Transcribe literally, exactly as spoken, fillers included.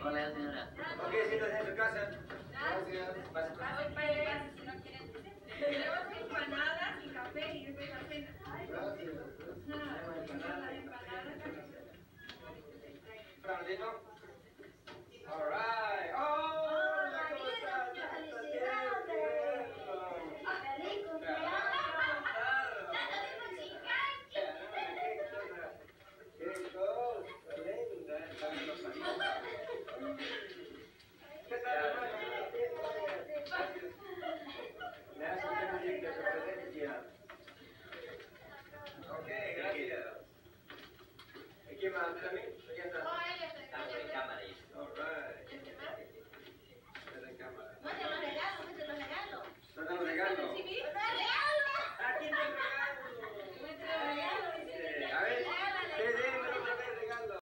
Hola, señora. Ok, siéntese en su casa. Gracias. Pase, pase. Si no quieren, tenemos empanadas y café y es la cena. Gracias. Francisco. All right. Oh, ¿cómo estás? ¡Felicidades! ¡Feliz cumpleaños! ¿Qué tal, hermano? Me hace sentir que su presencia. Ok, gracias. ¿Y quién más? ¿También?